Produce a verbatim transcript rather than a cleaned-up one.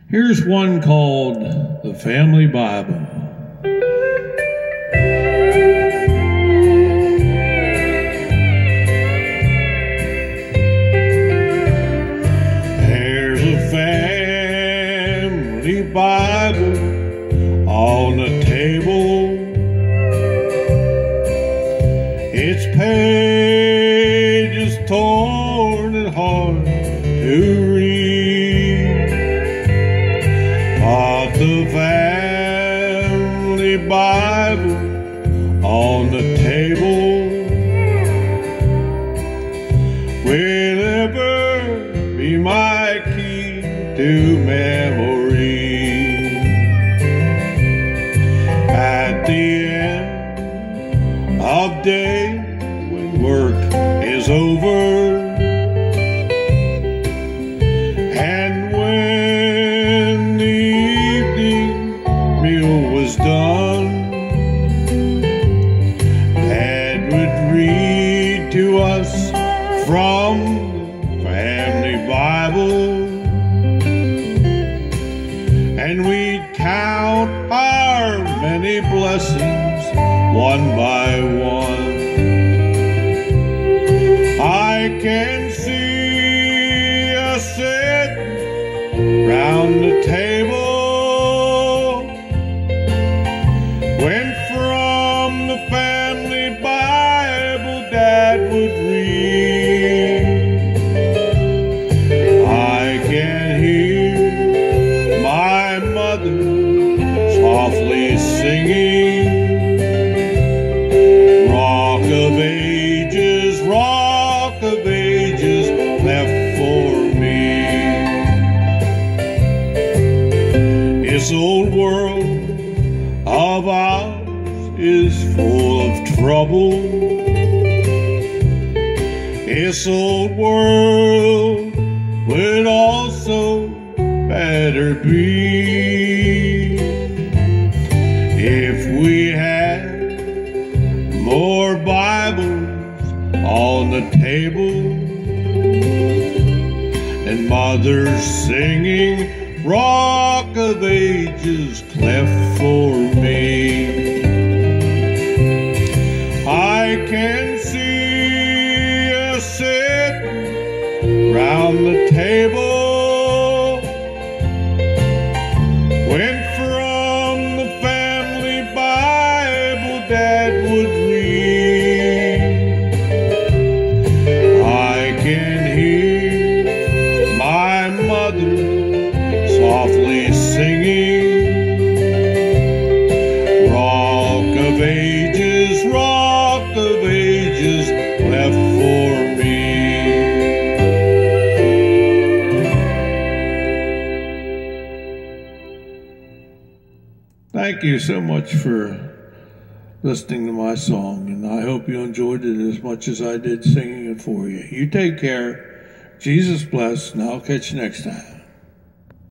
Here's one called The Family Bible. There's a family Bible on the table. Its pages torn and hard to read, but the family Bible on the table will ever be my key to memory. At the end of day, when work is over, and when the evening meal was done, Dad would read to us from the family Bible, and we'd count our many blessings one by one. I can see us sitting round the table when from the family Bible Dad would read. I can hear my mother softly singing, Rock of Ages, Rock of Ages left for me. This old world of ours is full of trouble. This old world would also better be if we had more Bibles on the table and mothers singing Rock of Ages cleft for me. I can see us sitting round the table when from the family Bible Dad would read. I can hear my mother softly singing, Rock of Ages, Rock of Ages left for me. Thank you so much for listening to my song, and I hope you enjoyed it as much as I did singing it for you. You take care. Jesus bless, and I'll catch you next time.